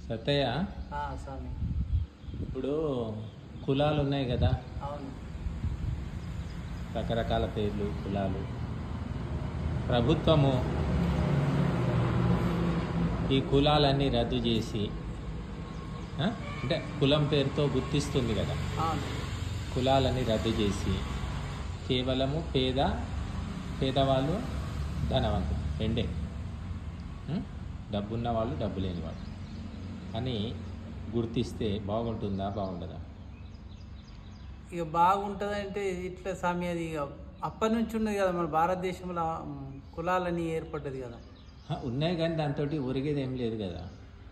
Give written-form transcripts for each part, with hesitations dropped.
సత్తయ్య, స్వామి. ఇప్పుడు కులాలు ఉన్నాయి కదా, అవును. రకరకాల పేర్లు కులాలు. ప్రభుత్వము ఈ కులాలన్నీ రద్దు చేసి అంటే కులం పేరుతో గుర్తిస్తుంది కదా, అవును. కులాలన్నీ రద్దు చేసి కేవలము పేదవాళ్ళు ధనవంతులు రెండే, డబ్బున్న వాళ్ళు డబ్బు లేని వాళ్ళు అని గుర్తిస్తే బాగుంటుందా బాగుండదా? ఇక బాగుంటుందంటే ఇట్లా స్వామి, అది ఇక అప్పటి నుంచి ఉన్నది కదా మన భారతదేశంలో కులాలని ఏర్పడ్డది కదా. ఉన్నాయి కానీ దాంతో ఒరిగేది ఏం లేదు కదా.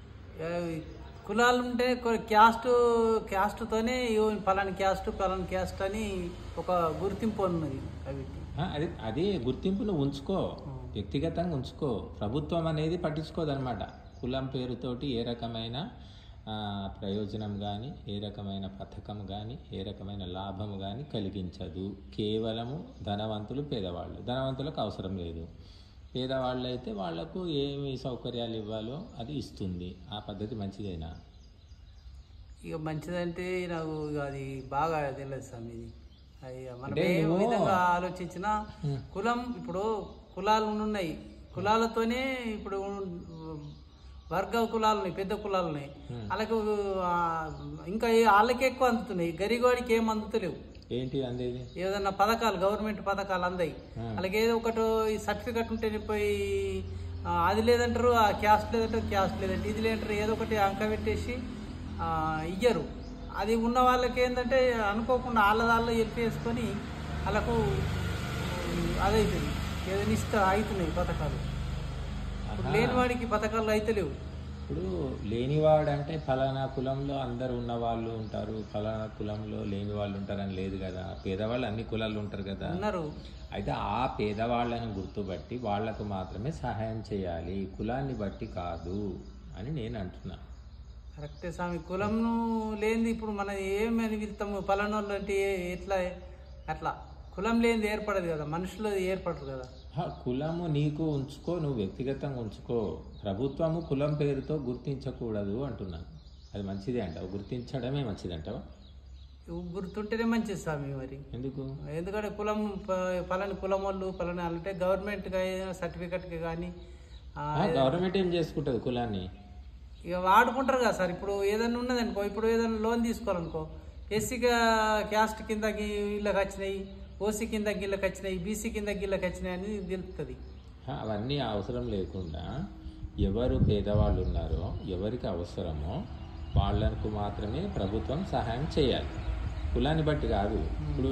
కులాలు ఉంటే క్యాస్ట్తోనే పలాని క్యాస్ట్ అని ఒక గుర్తింపు ఉన్నది. అది గుర్తింపు నువ్వు ఉంచుకో, వ్యక్తిగతంగా ఉంచుకో. ప్రభుత్వం అనేది పట్టించుకోదన్నమాట. కులం పేరుతోటి ఏ రకమైన ప్రయోజనం కానీ, ఏ రకమైన పథకం కానీ, ఏ రకమైన లాభం కానీ కలిగించదు. కేవలము ధనవంతులు ధనవంతులకు అవసరం లేదు. పేదవాళ్ళు అయితే వాళ్లకు ఏమి సౌకర్యాలు ఇవ్వాలో అది ఇస్తుంది. ఆ పద్ధతి మంచిదేనా? ఇక మంచిదంటే నాకు అది బాగా తెలియదు స్వామి. ఇది అది మనం ఏ విధంగా ఆలోచించినా ఇప్పుడు కులాలు ఉన్నాయి, కులాలతోనే ఇప్పుడు వర్గ కులాలు ఉన్నాయి, పెద్ద కులాలు ఉన్నాయి. అలాగే ఇంకా వాళ్ళకి ఎక్కువ అందుతున్నాయి, గరిగోడికి ఏం అందుతలేవు. ఏంటి అందేది? ఏదన్నా పథకాలు, గవర్నమెంట్ పథకాలు అందాయి. అలాగే ఏదో ఒకటి సర్టిఫికెట్ ఉంటే పోయి అది లేదంటారు, ఆ క్యాస్ట్ లేదంటారు, ఇది లేదంటారు, ఏదో ఒకటి అంక పెట్టేసి ఇయ్యరు. అది ఉన్న వాళ్ళకి ఏంటంటే అనుకోకుండా వాళ్ళ హెల్ప్ చేసుకొని వాళ్ళకు అదైతుంది, ఏదైనా అవుతున్నాయి పథకాలు. లేని వాడికి పథకాలు అయితలేవు. ఇప్పుడు లేనివాడంటే ఫలానా కులంలో అందరు ఉన్న వాళ్ళు ఉంటారు, ఫలానా కులంలో లేని వాళ్ళు ఉంటారని లేదు కదా. పేదవాళ్ళు అన్ని కులాలు ఉంటారు కదా, ఉన్నారు. అయితే ఆ పేదవాళ్ళను గుర్తుపట్టి వాళ్లకు మాత్రమే సహాయం చేయాలి, కులాన్ని బట్టి కాదు అని నేను అంటున్నా. కరెక్టే స్వామి. కులంను లేనిది ఇప్పుడు మనం ఏమని వెళ్తాము, పలానోళ్ళు అంటే ఎట్లా అట్లా కులం లేనిది ఏర్పడదు కదా, మనుషులు ఏర్పడరు కదా. కులము నీకు ఉంచుకో, నువ్వు వ్యక్తిగతంగా ఉంచుకో. ప్రభుత్వము కులం పేరుతో గుర్తించకూడదు అంటున్నాను. అది మంచిదే అంటావు? గుర్తించడమే మంచిది అంటావా? గుర్తుంటేనే మంచిది స్వామి. మరి ఎందుకంటే కులం పలాని కులం వాళ్ళు పలాని అంటే గవర్నమెంట్గా సర్టిఫికెట్కి కానీ గవర్నమెంట్ ఏం చేసుకుంటుంది కులాన్ని? ఇక వాడుకుంటారు కదా సార్. ఇప్పుడు ఏదైనా ఉన్నది అనుకో, ఇప్పుడు ఏదైనా లోన్ తీసుకోవాలనుకో, ఎస్సీ క్యాస్ట్ కింద వీళ్ళకి వచ్చినాయి, ఓసీ కింద గిళ్ళకి వచ్చినాయి, బీసీ కింద గిళ్ళకి వచ్చినాయి అని తెలుస్తుంది. అవన్నీ అవసరం లేకుండా ఎవరు పేదవాళ్ళు ఉన్నారో, ఎవరికి అవసరమో వాళ్లకు మాత్రమే ప్రభుత్వం సహాయం చేయాలి, కులాన్ని బట్టి కాదు. ఇప్పుడు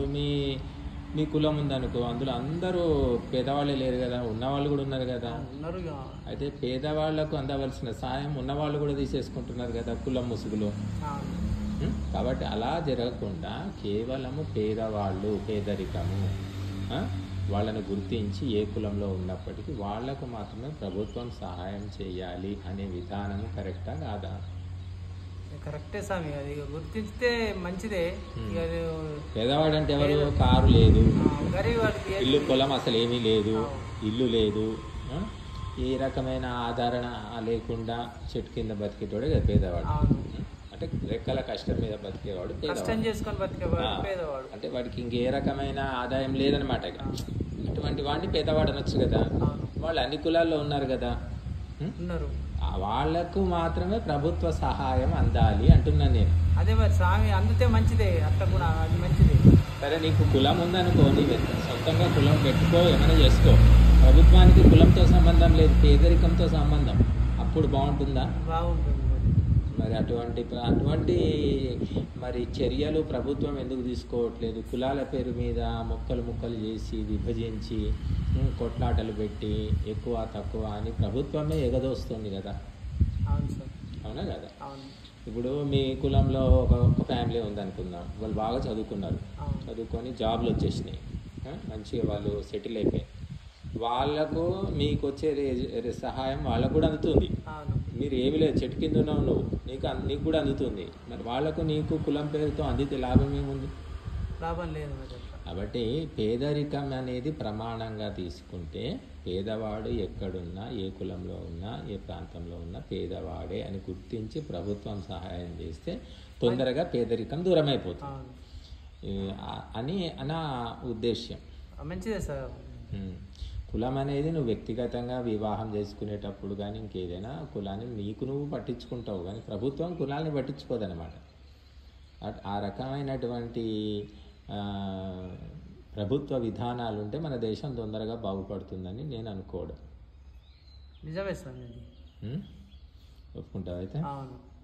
మీ కులం ఉందనుకో, అందులో అందరూ పేదవాళ్ళే లేరు కదా, ఉన్నవాళ్ళు కూడా ఉన్నారు కదా. అయితే పేదవాళ్లకు అందవలసిన సాయం ఉన్నవాళ్ళు కూడా తీసేసుకుంటున్నారు కదా కులం ముసుగులో. కాబట్టి అలా జరగకుండా కేవలము పేదవాళ్ళు, పేదరికము వాళ్ళని గుర్తించి ఏ కులంలో ఉన్నప్పటికీ వాళ్లకు మాత్రమే ప్రభుత్వం సహాయం చేయాలి అనే విధానము కరెక్టా కాదా? కరెక్టే స్వామి. అది గుర్తించితే మంచిదే. పేదవాడు అంటే ఎవరు? కారు లేదు, ఇల్లు పొలం అసలు ఏమీ లేదు, ఇల్లు లేదు, ఏ రకమైన ఆదరణ లేకుండా చెట్టు కింద బతికేటోడే కదా పేదవాడు. అంటే రెక్కల కష్టం మీద బతికేవాడు పేదవాడు. అంటే వాడికి ఇంకే రకమైన ఆదాయం లేదనమాట. అటువంటి వాడిని పేదవాడు అనొచ్చు కదా. వాళ్ళు అన్ని కులాల్లో ఉన్నారు కదా, వాళ్లకు మాత్రమే ప్రభుత్వ సహాయం అందాలి అంటున్నాను నేను. అదే మరి స్వామి, అందుతే మంచిదే. అట్లా కూడా అది మంచిదే. సరే, నీకు కులం ఉందనుకో, నీ సొంతంగా కులం పెట్టుకో, ఏమైనా చేసుకో. ప్రభుత్వానికి కులంతో సంబంధం లేదు, పేదరికంతో సంబంధం. అప్పుడు బాగుంటుందా? బాగుంటుంది. మరి అటువంటి మరి చర్యలు ప్రభుత్వం ఎందుకు తీసుకోవట్లేదు? కులాల పేరు మీద ముక్కలు చేసి విభజించి కొట్లాటలు పెట్టి ఎక్కువ తక్కువ అని ప్రభుత్వమే ఎగదోస్తుంది కదా. అవునా కదా? ఇప్పుడు మీ కులంలో ఒక ఫ్యామిలీ ఉందనుకుందాం, వాళ్ళు బాగా చదువుకొని జాబ్లు వచ్చేసినాయి, మంచిగా వాళ్ళు సెటిల్ అయిపోయి, వాళ్ళకు మీకు వచ్చే సహాయం వాళ్ళకు కూడా అందుతుంది. మీరు ఏమి లేదు, చెట్టు కింద ఉన్నావు నువ్వు, నీకు కూడా అందుతుంది. మరి వాళ్ళకు నీకు కులం పేరుతో అందితే లాభం ఏముంది? లాభం లేదు. కాబట్టి పేదరికం అనేది ప్రమాణంగా తీసుకుంటే పేదవాడు ఎక్కడున్నా, ఏ కులంలో ఉన్నా, ఏ ప్రాంతంలో ఉన్నా పేదవాడే అని గుర్తించి ప్రభుత్వం సహాయం చేస్తే తొందరగా పేదరికం దూరమైపోతుంది అవును. అని నా ఉద్దేశ్యం. మంచిదే సార్. కులం అనేది నువ్వు వ్యక్తిగతంగా వివాహం చేసుకునేటప్పుడు కానీ ఇంకేదైనా కులాన్ని నీకు నువ్వు పట్టించుకుంటావు, కానీ ప్రభుత్వం కులాన్ని పట్టించుకోదన్నమాట. ఆ రకమైనటువంటి ప్రభుత్వ విధానాలు ఉంటే మన దేశం తొందరగా బాగుపడుతుందని నేను అనుకోవడం. నిజమే సార్. ఒప్పుకుంటావు అయితే? అవును.